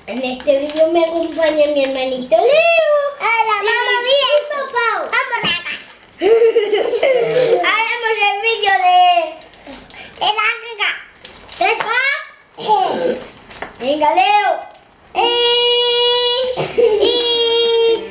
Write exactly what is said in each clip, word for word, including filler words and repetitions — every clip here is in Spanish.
En este vídeo me acompaña mi hermanito Leo. Hola, mamá, bien. Papá. Vamos acá. Haremos el vídeo de... De la caca. ¿Tres packs? Venga, Leo. Y... Y...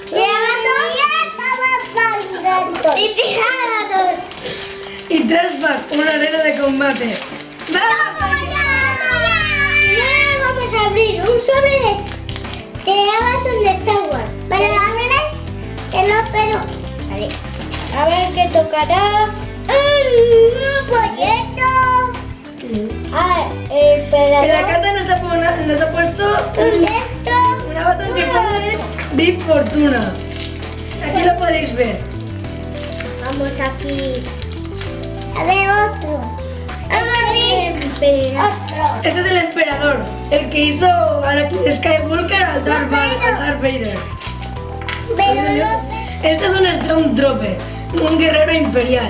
Y tirados. Y tres packs, una arena de combate. ¡Vamos! Primero vamos a abrir un sobre de, de Amazon de Star Wars. Pero abres que no, pero... Vale. A ver qué tocará. ¡Un folleto! Ah, el En la emperador. carta nos ha, pon- nos ha puesto Un esto. una batón que pone Big Fortuna. Aquí lo podéis ver. Vamos aquí. A ver, otro. Vamos a abrir Emperador. otro. Este es el emperador, el que hizo Anakin Skywalker al Darth, Va- al Darth Vader. Pero no... Este es un Stormtrooper, un guerrero imperial.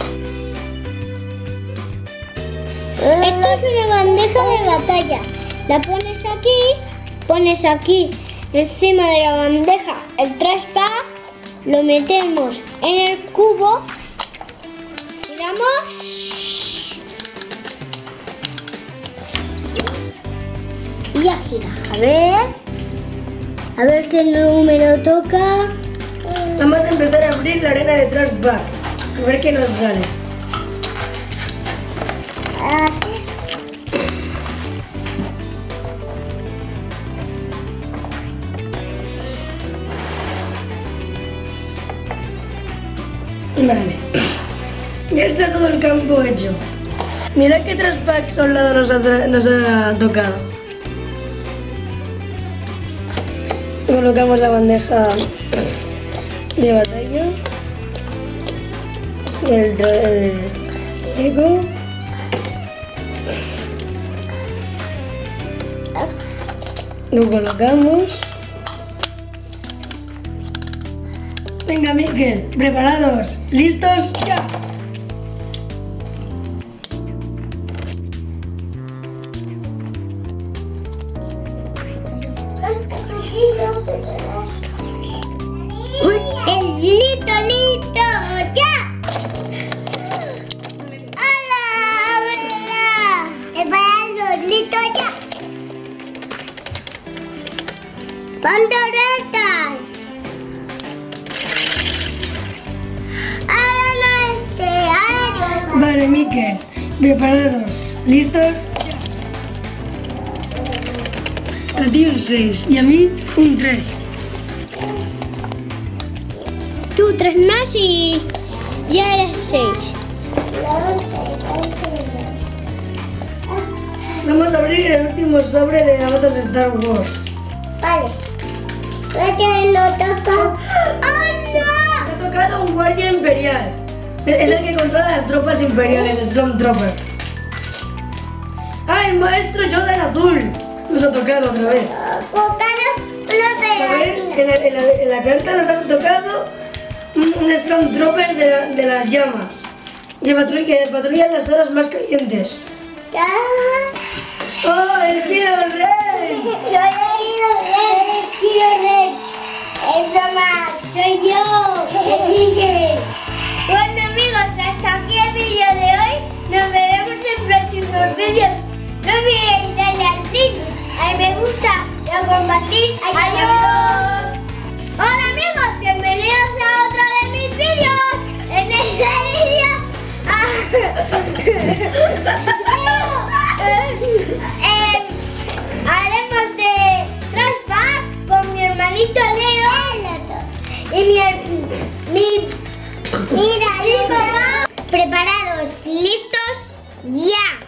Esto es una bandeja de batalla. La pones aquí, pones aquí encima de la bandeja el trash pack, lo metemos en el cubo, giramos y ya gira. A ver, a ver qué número toca. Vamos a empezar a abrir la arena de Trash Back. A ver qué nos sale. Ah, Vale. Ya está todo el campo hecho. Mira qué Trash Back soldado nos ha, tra- nos ha tocado. Colocamos la bandeja de batalla. El, tra- el eco. Lo colocamos. Venga, Miquel, preparados, listos, ya. Uy, el listo, listo, ya. ¡Hola! ¡Ábrela! ¡Espera, listo, ya! ¡Pandoretas! ¡Ahora este! ¡Ahora! vale, Miquel, preparados, listos, ya. A ti un seis y a mí un tres. Tú tres más y ya eres seis. Vamos a abrir el último sobre de Avatar Star Wars. Vale. Vete, lo toco. ¡Oh, no! Nos ha tocado un guardia imperial. Es el que controla las tropas imperiales, el Stormtrooper. ¡Ah, el maestro Yoda en azul! Nos ha tocado otra vez. Botaron una A ver, pegatina. en la, en la- en la carta nos ha tocado un, un Stormtrooper de, la- de las llamas. Que patrulla, que patrulla en las horas más calientes. Ya. ¡Oh, el Kylo Ren! Soy el Kilo Ren. Es broma, soy yo, el Miguel. Bueno amigos, hasta aquí el vídeo de hoy. Nos veremos en próximos vídeos. No olvidéis darle al like, al me gusta y a compartir. Adiós. Hola amigos, bienvenidos a otro de mis vídeos. En este vídeo eh, haremos de Flashback con mi hermanito Leo y mi, her- mi Mira, listo. ¿Preparados? ¿Listos? ¡Ya!